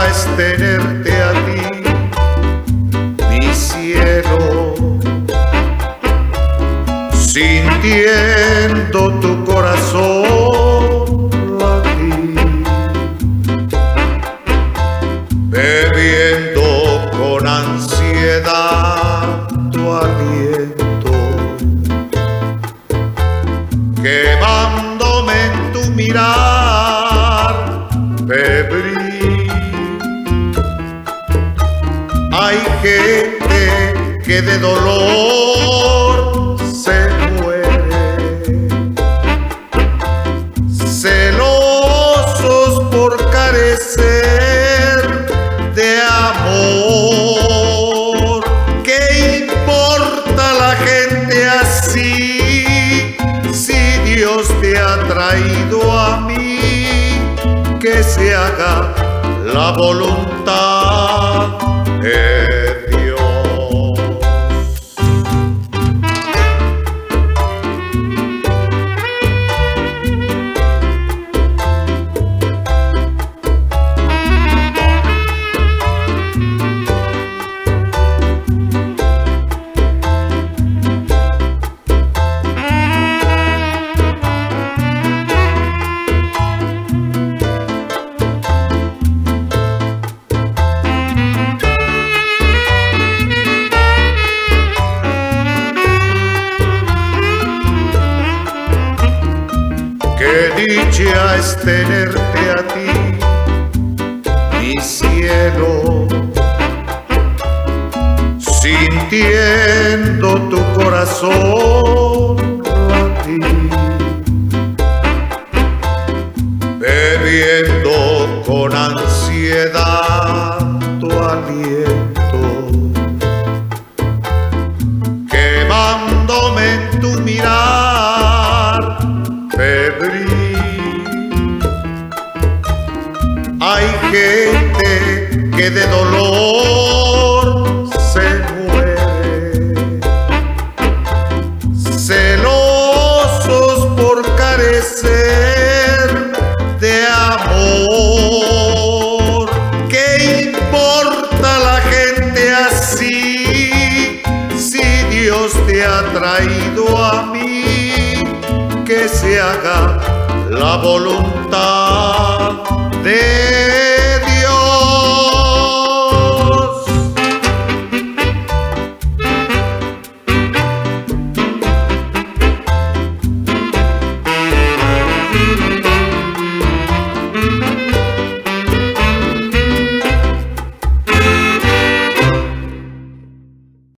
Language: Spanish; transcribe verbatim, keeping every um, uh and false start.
es tenerte a ti, mi cielo, sintiendo tu corazón latir, bebiendo con ansiedad tu aliento, quemándome en tu mirar febril. Hay gente que de dolor se muere, celosos por carecer de amor. ¿Qué importa la gente así si Dios te ha traído a mí? Que se haga la voluntad de Dios. Qué dicha es tenerte a ti, mi cielo, sintiendo tu corazón latir, bebiendo con ansiedad tu aliento, quemándome en tu mirar febril. Hay gente que de dolor se muere, celosos por carecer de amor. ¿Qué importa la gente así si Dios te ha traído a mí? Que se haga la voluntad de